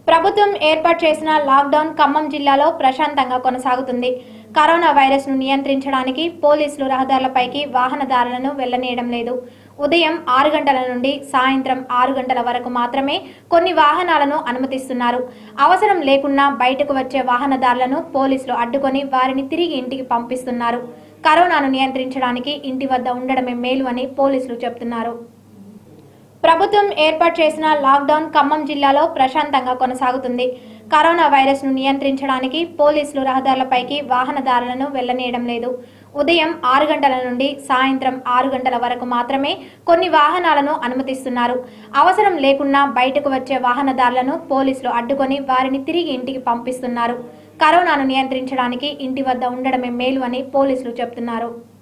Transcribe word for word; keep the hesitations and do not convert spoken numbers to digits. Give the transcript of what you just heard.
ప్రభుత్వం ఏర్పాటు చేసిన లాక్డౌన్ ఖమ్మం జిల్లాలో ప్రశాంతంగా కొనసాగుతుంది. కరోనా వైరస్ ను నియంత్రించడానికి పోలీసులు రహదారులపైకి వాహనదారులను వెళ్లనీయడం లేదు. ఉదయం ఆరు గంటల నుండి సాయంత్రం ఆరు గంటల వరకు మాత్రమే కొన్ని వాహనాలను అనుమతిస్తున్నారు. అవసరం లేకున్నా బయటకు వచ్చే వాహనదారులను పోలీసులు అడ్డుకొని వారిని తిరిగి ఇంటికి పంపిస్తున్నారు. కరోనాను నియంత్రించడానికి ఇంటి వద్ద ఉండడమే మేలు అని పోలీసులు చెబుతున్నారు. ప్రభుత్వం ఏర్పాటు చేసిన లాక్డౌన్ ఖమ్మం జిల్లాలో ప్రశాంతంగా కొనసాగుతుంది. కరోనా వైరస్ ను నియంత్రించడానికి పోలీసులు రహదారులపైకి వాహనదారులను వెళ్లనీయడం లేదు. ఉదయం ఆరు గంటల నుండి సాయంత్రం ఆరు గంటల వరకు మాత్రమే కొన్ని వాహనాలను అనుమతిస్తున్నారు. అవసరం లేకున్నా బయటకు వచ్చే వాహనదారులను పోలీసులు అడ్డుకొని వారిని తిరిగి ఇంటికి పంపిస్తున్నారు. కరోనాను నియంత్రించడానికి ఇంటి వద్ద ఉండడమే మేలు అని పోలీసులు చెబుతున్నారు.